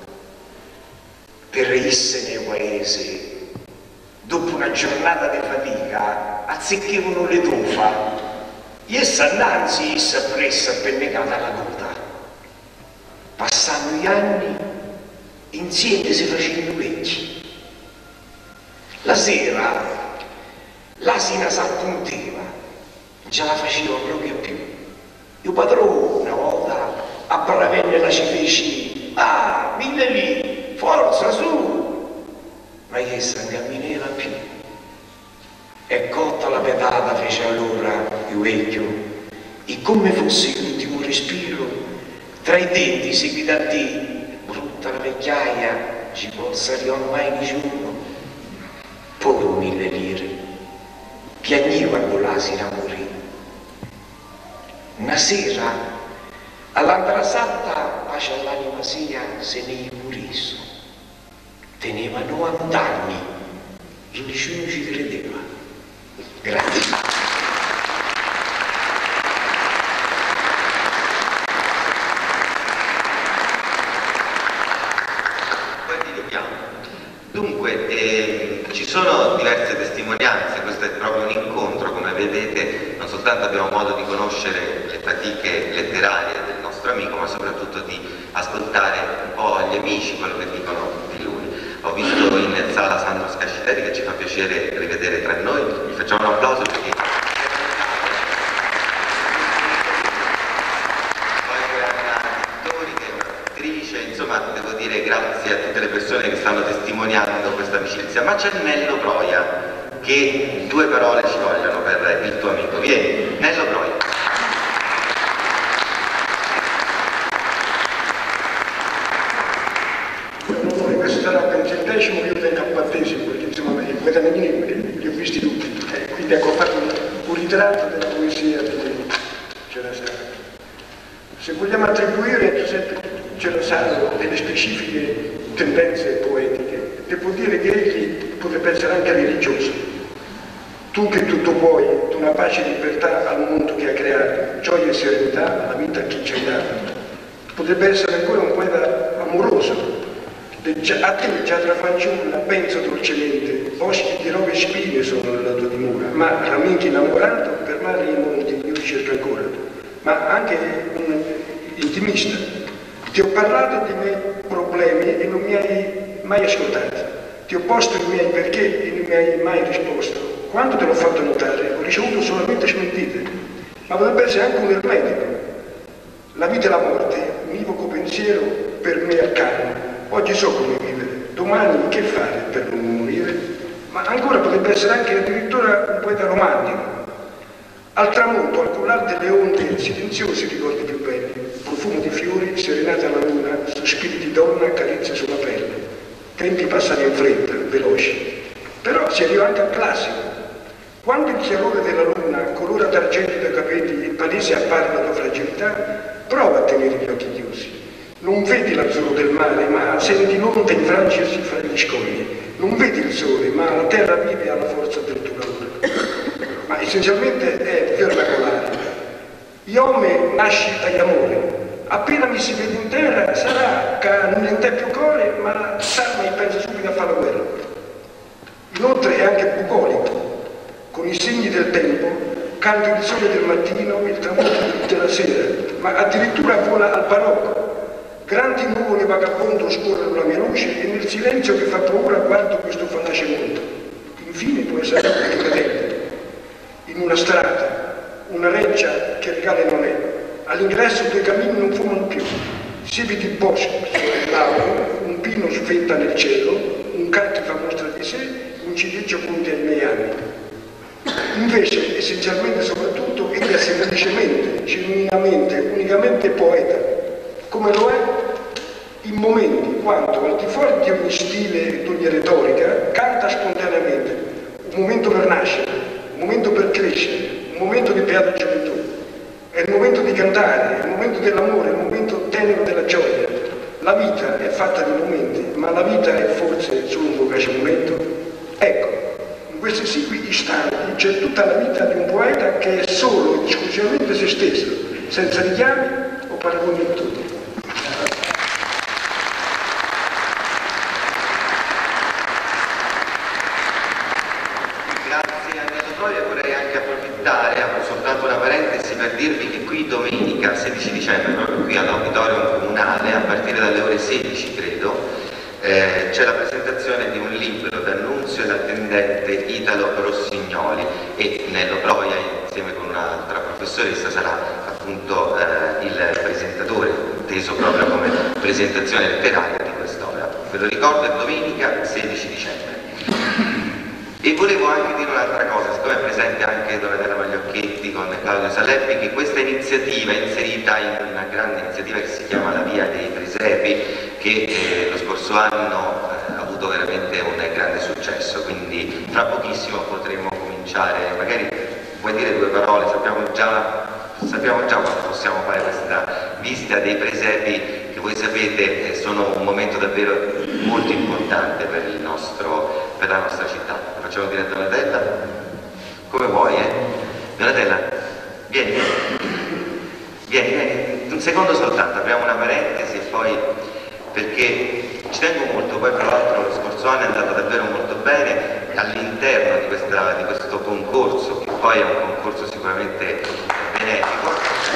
C: Per essere nel paese, dopo una giornata di fatica, azzecchivano le tofa. E essa annanzi, essa appressa appennecata alla coda. Passando gli anni, insieme si facevano vecchi. La sera, l'asina s'appunteva, già la faceva proprio più. Il padrone, una volta, a Baravenne ci fece, ah, mille lì, forza, su! Ma essa non camminava più. E cotta la pedata fece allora il vecchio, e come fosse l'ultimo respiro, tra i denti seguita a te, brutta la vecchiaia, ci possa arrivare mai nessuno. Poi mille lire, piagnì quando l'asina morì. Una sera, all'altra satta, pace all'anima sia, se ne moriso. Teneva novanta anni e nessuno ci credeva. Grazie.
A: sono diverse testimonianze, questo è proprio un incontro, come vedete non soltanto abbiamo modo di conoscere le fatiche letterarie del nostro amico, ma soprattutto di ascoltare un po' gli amici quello che dicono di lui. Ho visto in sala Sandro Scascitelli, che ci fa piacere rivedere tra noi, gli facciamo un applauso perché insomma devo dire grazie a tutte le persone che stanno testimoniando questa amicizia, ma c'è Nello Broia che due parole ci vogliono per il tuo amico. Vieni, Nello Broia.
J: Questo sarà penso il decimo, io vengo al battesimo, perché insomma i guadagnini li ho visti tutti, eh, quindi ecco, ho fatto un, un ritratto della poesia di Gelasano. Se vogliamo attribuire a Giuseppe Gelasano delle specifiche tendenze poetiche, devo dire che egli potrebbe essere anche religioso. Tu che tutto puoi, tu una pace e libertà al mondo che ha creato, gioia e serenità alla vita che ci hai dato. Potrebbe essere ancora un poeta amoroso. A te già tra fanciulla penso dolcemente, boschi di rove e spine sono nella tua dimora, ma ramenti innamorato per mari e monti io ti cerco ancora. Ma anche un intimista. Ti ho parlato dei miei problemi e non mi hai mai ascoltato. Ti ho posto i miei perché e non mi hai mai risposto. Quando te l'ho fatto notare, ho ricevuto solamente smentite, ma potrebbe essere anche un ermetico. La vita e la morte, univoco pensiero per me arcano. Oggi so come vivere, domani che fare per non morire? Ma ancora potrebbe essere anche addirittura un poeta romantico. Al tramonto, al collar delle onde, silenziosi ricordi più belli, profumo di fiori, serenata alla luna, sospiri di donna, carezze sulla pelle. Tempi passati in fretta, veloci. Però si arriva anche al classico. Quando il chiarore della luna colora d'argento dai capelli e palese appare la tua fragilità, prova a tenere gli occhi chiusi. Non vedi l'azzurro del mare, ma senti l'onda infrangersi fra gli scogli. Non vedi il sole, ma la terra vive alla forza del tuo calore. Ma essenzialmente è vernacolare. Iome nasci dagli amore. Appena mi si vede in terra sarà che non è più core, ma s'arma e pensa subito a fare la guerra. Inoltre è anche bucolico. Con i segni del tempo canta il sole del mattino, il tramonto della sera, ma addirittura vola al barocco. Grandi nuvole vagabondo scorrono la mia luce e nel silenzio che fa paura guardo questo fallace mondo. Infine può essere anche credente. In una strada, una reggia che regale non è, all'ingresso due cammini non fumano più. Siepi di bosco sul lago, un pino sventa nel cielo, un canto fa mostra di sé, un ciliegio conta i miei anni. Invece, essenzialmente, soprattutto, egli è semplicemente, genuinamente, unicamente poeta, come lo è in momenti quando, al di fuori di ogni stile e di ogni retorica, canta spontaneamente, un momento per nascere, un momento per crescere, un momento di beata gioventù. È il momento di cantare, è il momento dell'amore, è il momento tenero della gioia. La vita è fatta di momenti, ma la vita è forse solo un fugace momento. Ecco, in questi esigui istanti c'è tutta la vita di un poeta che è solo ed esclusivamente se stesso, senza richiami o paragoni in tutto.
A: Grazie a Nello Broia, vorrei anche approfittare, apro soltanto una parentesi per dirvi che qui domenica sedici dicembre, proprio qui all'Auditorium Comunale, a partire dalle ore sedici credo, eh, c'è la presentazione di un libro d'Annunzio dall'attendente Italo Rossignoli e Nello Broia insieme con un'altra professoressa sarà appunto eh, il presentatore, inteso proprio come presentazione letteraria di quest'opera. Ve lo ricordo, è domenica sedici dicembre. E volevo anche dire un'altra cosa, siccome è presente anche Donatella Magliocchetti con Claudio Saleppi, che questa iniziativa è inserita in una grande iniziativa che si chiama La Via dei Presepi, che eh, lo scorso anno eh, ha avuto veramente un grande successo, quindi fra pochissimo potremo cominciare, magari vuoi dire due parole, sappiamo già, sappiamo già quando possiamo fare questa visita dei presepi, che voi sapete eh, sono un momento davvero molto importante per, il nostro, per la nostra città. Lo facciamo dire a Donatella? Come vuoi, eh? Donatella, vieni, vieni, vieni, un secondo soltanto, apriamo una parentesi e poi, perché ci tengo molto, poi tra l'altro lo scorso anno è andato davvero molto bene all'interno di, di questo concorso, che poi è un concorso sicuramente benefico,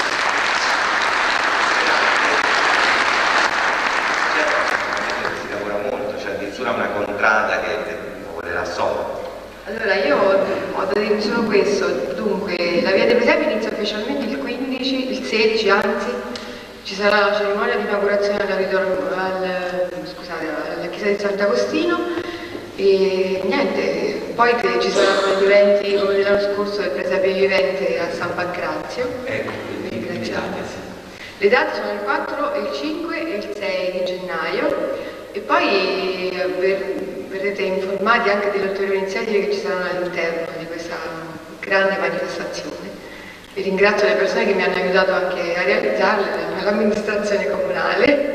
A: si lavora molto, c'è addirittura una contrada che volerà solo.
F: Allora, io ho da dire solo questo. Dunque, la Via dei Presepi inizia ufficialmente il quindici, il sedici anzi, ci sarà la cerimonia di inaugurazione all'auditorium, al, scusate, alla chiesa di Sant'Agostino e niente, poi che ci saranno gli eventi come l'anno scorso del Presepe vivente a San Pancrazio.
A: Ecco, quindi le date, sì.
F: Le date sono il quattro, il cinque e il sei di gennaio e poi ver, verrete informati anche delle ulteriori iniziative che ci saranno all'interno di questa grande manifestazione. Vi ringrazio le persone che mi hanno aiutato anche a realizzarle, l'amministrazione comunale.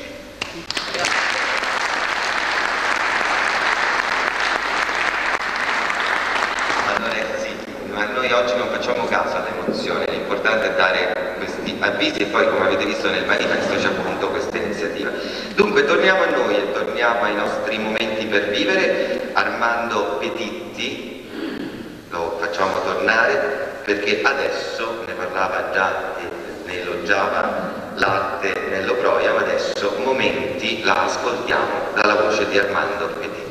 A: Allora sì, ma noi oggi non facciamo caso all'emozione, l'importante è dare questi avvisi e poi, come avete visto nel manifesto, c'è appunto questa iniziativa. Dunque torniamo a noi e torniamo ai nostri momenti per vivere. Armando Petitti lo facciamo tornare perché adesso ne parlava già e ne elogiava l'arte Nello Proia, ma adesso momenti la ascoltiamo dalla voce di Armando Petitti.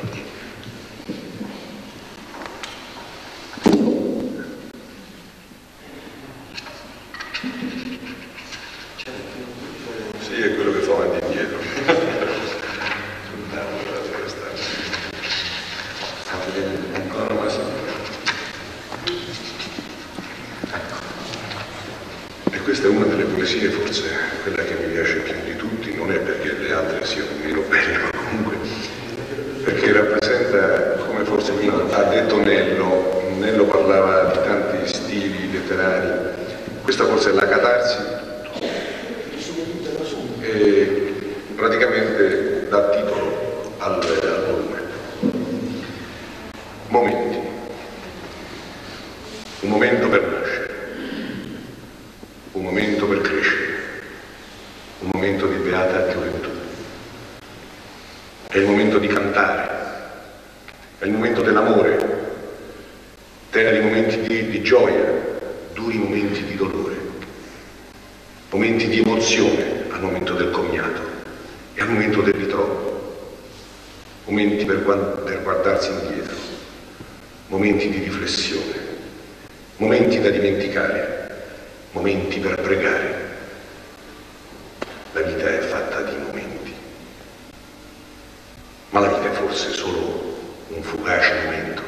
G: Sì, è quello che fa avanti e indietro. No, no, ma sì. E questa è una delle poesie, forse quella che mi piace più di tutti, non è perché le altre siano meno belle, ma comunque perché rappresenta, come forse prima ha detto Nello, Nello parlava di tanti stili letterari, questa forse è la catarsi e praticamente dà titolo al, al volume. Momenti. Un momento per nascere, un momento per crescere, un momento di beata gioventù. È il momento di cantare, è il momento dell'amore, teneri momenti di, di gioia, duri momenti di dolore, momenti di emozione al momento del commiato e al momento del ritrovo, momenti per, per guardarsi indietro, momenti di riflessione, momenti da dimenticare, momenti per pregare. La vita è fatta di momenti, ma la vita è forse solo un fugace momento.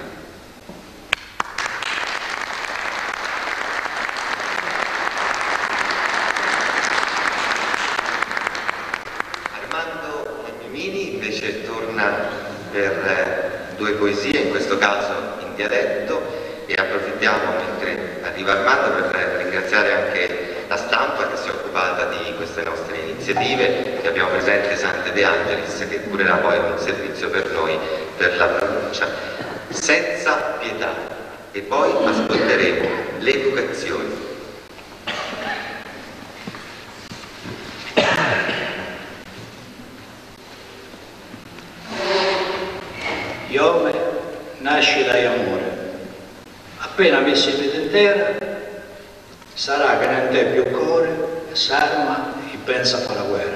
A: Armando Mimini invece torna per due poesie, in questo caso in dialetto, e approfittiamo mentre arriva Armando per ringraziare anche la stampa che si è occupata di queste nostre iniziative, che abbiamo presente Sante De Angelis che curerà poi un servizio per noi per la pronuncia. Senza pietà, e poi ascolteremo le vocazioni.
D: Iome nasce dai amore. Appena messi in piede in terra, sarà che non te più cuore, s'arma e pensa a fare la guerra.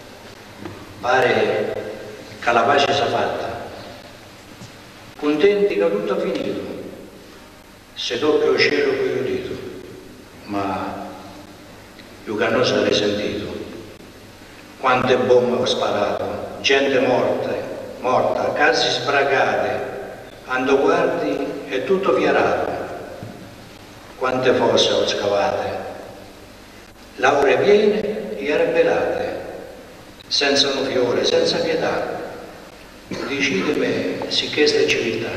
D: Pare che la pace sia fatta, contenti che tutto è finito, se tocca il cielo che io dito, ma io che non sarei sentito. Quante bombe ho sparato, gente morta, morta, case sbragate, ando guardi è tutto fierato. Quante fosse ho scavate, lauree piene e arrebelate, senza un fiore, senza pietà. Decidimi se questa è civiltà.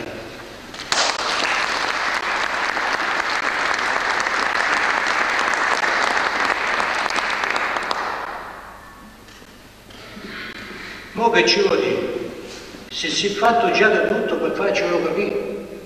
D: Mo che ci vuol dire? Se si è fatto già di tutto per farcelo capire,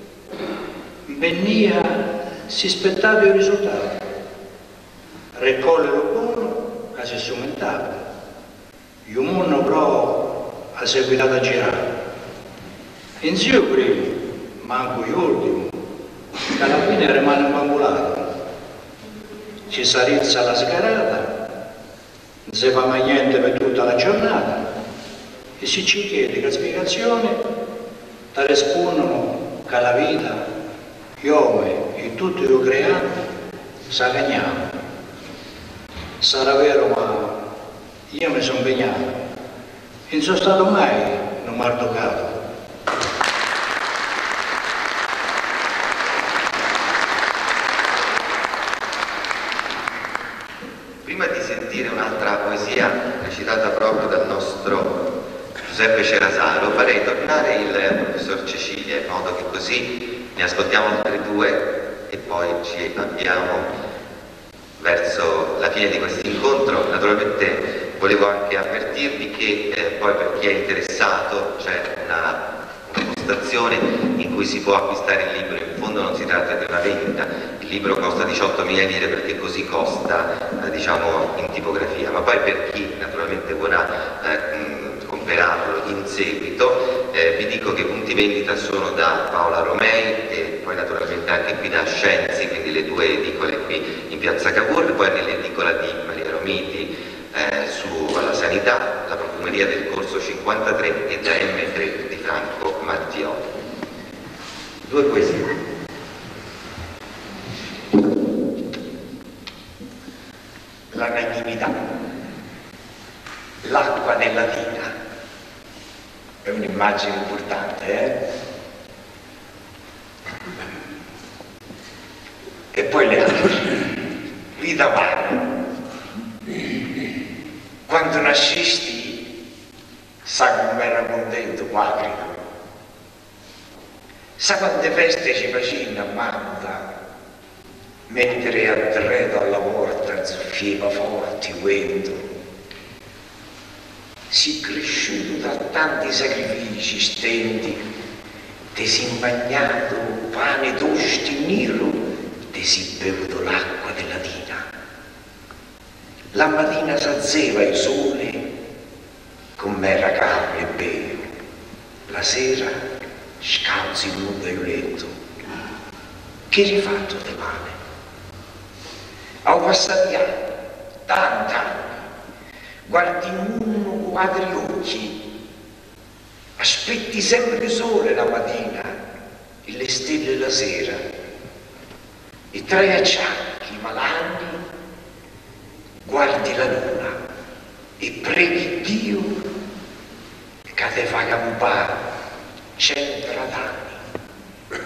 D: venia si aspettava il risultato. Raccogliere buono che si strumentava. Il mondo però ha seguitato a girare. Insieme prima, manco l'ultimo, che alla fine rimane imbambolato. Ci sarizza la sgarata, non si fa mai niente per tutta la giornata e si ci chiede che spiegazione ti rispondono che la vita, gli uomini e tutto lo creato, sa cagnano. Sarà vero, ma io mi sono impegnato, non sono stato mai un maltoccato.
A: Prima di sentire un'altra poesia recitata proprio dal nostro Giuseppe Cerasalo, farei tornare il professor Cecilia in modo che così ne ascoltiamo altre due e poi ci avviamo verso la fine di questo incontro. Naturalmente volevo anche avvertirvi che eh, poi per chi è interessato c'è una, una postazione in cui si può acquistare il libro. In fondo non si tratta di una vendita, il libro costa diciottomila lire perché così costa eh, diciamo in tipografia, ma poi per chi naturalmente vorrà eh, mh, comprarlo in seguito eh, vi dico che i punti vendita sono da Paola Romei e poi naturalmente anche qui da Scienzi, quindi le due edicole qui in piazza Cavour, poi nell'edicola di Maria Romiti eh, sulla sanità, la profumeria del corso cinquantatré e da M tre di Franco Mattioli. Due poesie.
C: La natività, l'acqua nella vita, è un'immagine importante, eh? E poi le altre, vita umana. Quando nascisti, sa come era contento Patrico, sa quante feste ci facevano a Manta, mentre a alla porta zuffieva forte il vento. Si cresciuto da tanti sacrifici stenti, ti si impagnato pane tosti nero, ti si bevuto l'acqua della tina. La mattina s'azzeva il sole, com'era calmo e bello, la sera scalzi il nudo e letto. Che rifatto di male? Ho passati anni, tanti anni, guardi uno quadri occhi, aspetti sempre il sole la mattina e le stelle la sera, e tra gli acciacchi malanni guardi la luna e preghi Dio che te fa campare cento anni.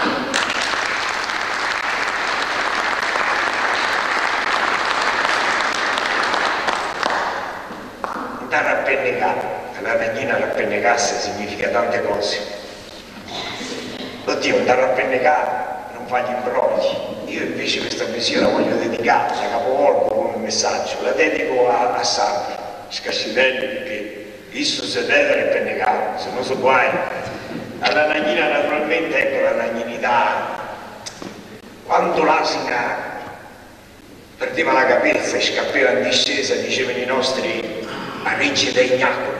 C: Andare a pennegare, la nagnina a pennegasse significa tante cose. Oddio, andare a pennegare non fa gli imbrogli. Io invece questa poesia la voglio dedicare, la capovolgo con un messaggio, la dedico a, a Sandro Scascivelli, perché visto se deve pennegare, se non so guai. Alla nagnina naturalmente, ecco la nagninità, quando l'asina perdeva la capezza e scappava in discesa, dicevano i nostri a regge dei gnacoli.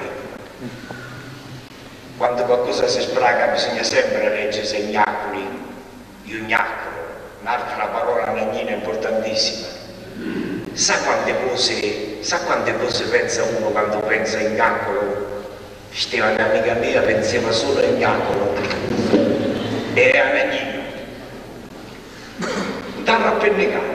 C: Quando qualcosa si spraga bisogna sempre reggere sei gnacoli, io gnacolo, un'altra parola nagnina importantissima. Sa quante cose, sa quante cose pensa uno quando pensa in gnacolo? Steva un'amica mia, pensava solo in gnacolo, e a nagnino. Andava a pennegare.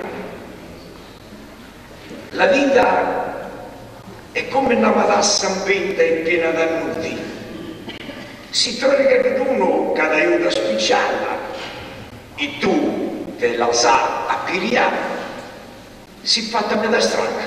C: La vita è come una matassa impenta e piena d'annudi. Si trova che uno cada aiuta a spicciarla e tu te la sa a piriare, si fatta a metà strada.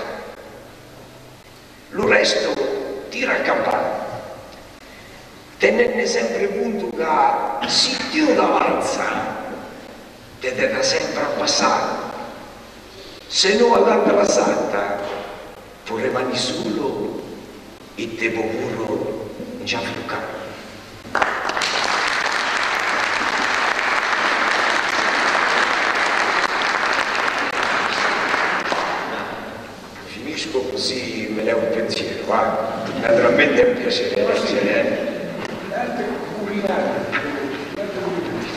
C: Lo resto tira a campare. Tenerne sempre punto che se Dio l'avanza te deve sempre a passare. Se no all'altra passata tu rimani solo e te puro già frucare. Finisco così me levo un pensiero, va? Naturalmente è un piacere leggere.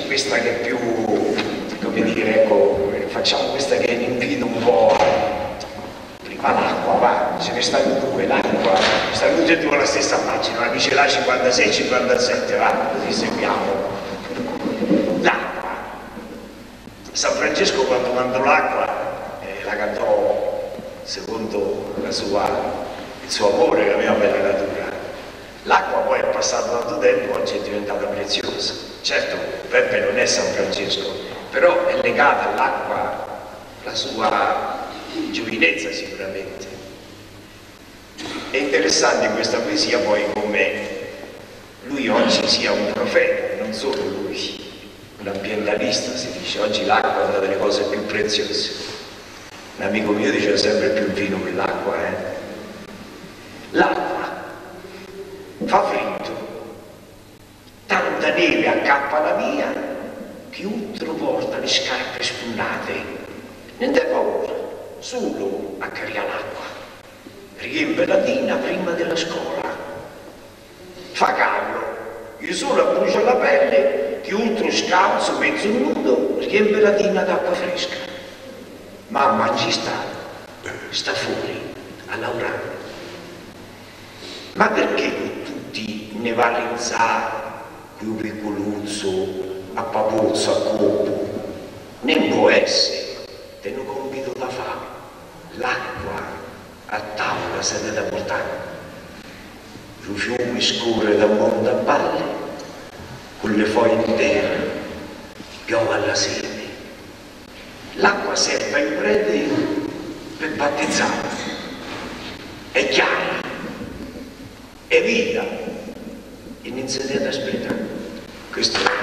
C: questa che è più, come dire, ecco, facciamo questa che è un invito un po', prima l'acqua, va, ce ne stanno due, l'acqua, stanno tutte e due alla stessa pagina, ma dice là cinquantasei cinquantasette, va, così seguiamo. L'acqua. San Francesco quando mandò l'acqua eh, la cantò secondo la sua, il suo amore che aveva per la natura. L'acqua poi è passato tanto tempo, oggi è diventata preziosa. Certo, Peppe non è San Francesco, però è legata all'acqua la sua giovinezza sicuramente. È interessante in questa poesia poi come lui oggi sia un profeta, non solo lui, un ambientalista, si dice, oggi l'acqua è una delle cose più preziose. Un amico mio diceva sempre più vino che l'acqua, eh? L'acqua fa freddo, tanta neve accappa la via, che utro porta le scarpe spugnate. Non te paura, solo a cariare l'acqua. Riempie la tina prima della scuola. Fa caldo, io solo brucia la pelle, che utro scalzo, mezzo nudo, riempie la tina d'acqua fresca. Mamma ci sta, sta fuori a lavorare. Ma perché tutti ne valorizzare più piccoluzzo, a papuzzo, a coppo? Non può essere, te ne compito da fare. L'acqua a tavola siete da portare. Il fiume scorre da mondo a valle, con le foglie in terra, piove alla sera. L'acqua serve ai preti per battezzare. È chiara, è vita, e non si deve aspettare. Questo è.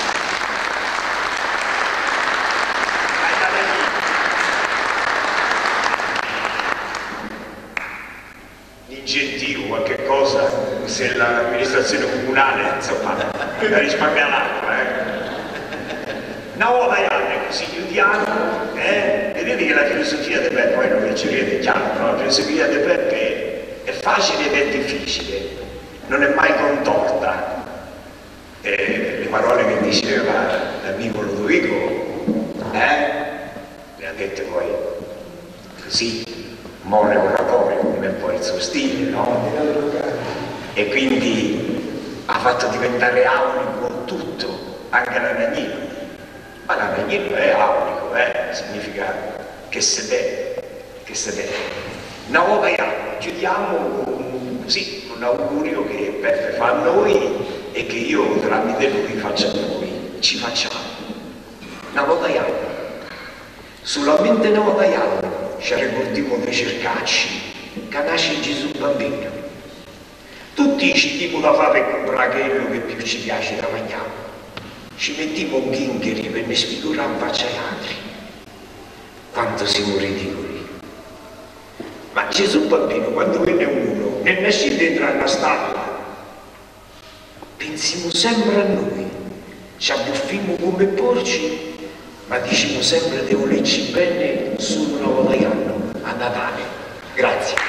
C: L'incentivo, qualche cosa, se l'amministrazione comunale, insomma, la risparmia l'acqua, eh. Una volta anni così chiudiamo, eh? Vedete che la filosofia di Peppe, poi non leggerete, è chiaro, no? La filosofia di Peppe è facile ed è difficile, non è mai contorta. Eh, le parole che diceva l'amico Ludovico, eh? Le ha dette poi così, more oratorio, come è poi il suo stile, no? E quindi ha fatto diventare aulico tutto, anche l'anagnino. Ma l'anagnino è aulico, eh? Significa che se deve, che se deve. Una volta che chiudiamo con, così, con un augurio che Peppe fa a noi e che io tramite lui faccio a noi, ci facciamo. Una volta che solamente una volta che ci ricordiamo dei cercacci, che nasce Gesù bambino. Tutti ci diamo da fare per comprare quello che più ci piace da mangiare. Ci mettiamo un ghingheri per ne sfigurare in faccia agli altri. Quanto siamo ridicoli. Ma Gesù bambino, quando venne uno, ne nasce dentro alla stalla, pensiamo sempre a noi, ci abbuffiamo come porci, ma diciamo sempre devo leggerci bene solo una volta all'anno, a Natale. Grazie.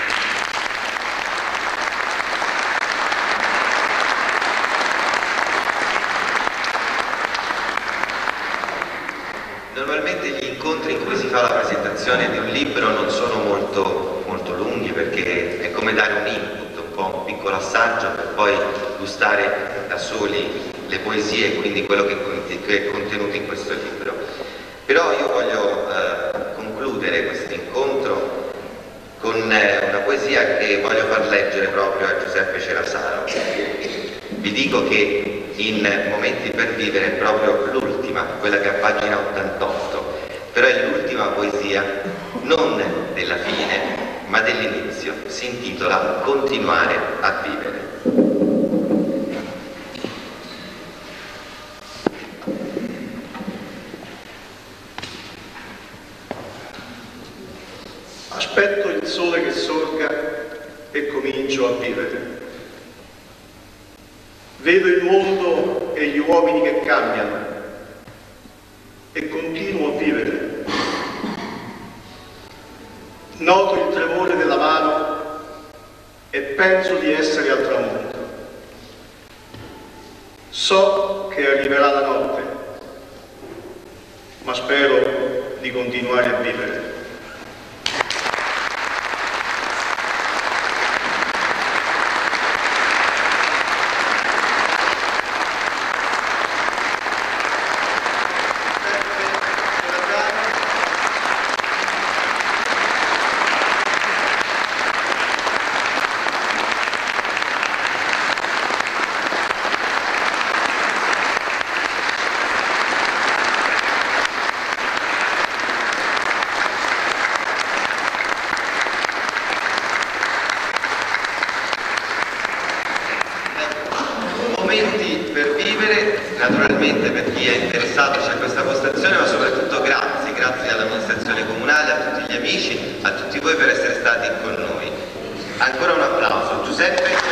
A: Normalmente gli incontri in cui si fa la presentazione di un libro non sono molto, molto lunghi, perché è come dare un input, un po' un piccolo assaggio per poi gustare da soli le poesie e quindi quello che è contenuto in questo libro. Però io voglio eh, concludere questo incontro con eh, una poesia che voglio far leggere proprio a Giuseppe Cerasaro. Vi dico che in Momenti per vivere è proprio l'ultima, quella che è a pagina ottantotto, però è l'ultima poesia non della fine ma dell'inizio, si intitola Continuare a vivere.
E: Aspetto il sole che sorga e comincio a vivere. Vedo il mondo e gli uomini che cambiano e continuo a vivere. Noto il tremore della mano e penso di essere al tramonto. So che arriverà la notte ma spero di continuare a vivere.
A: Per vivere, naturalmente per chi è interessato c'è questa postazione, ma soprattutto grazie, grazie all'amministrazione comunale, a tutti gli amici, a tutti voi per essere stati con noi. Ancora un applauso. Giuseppe.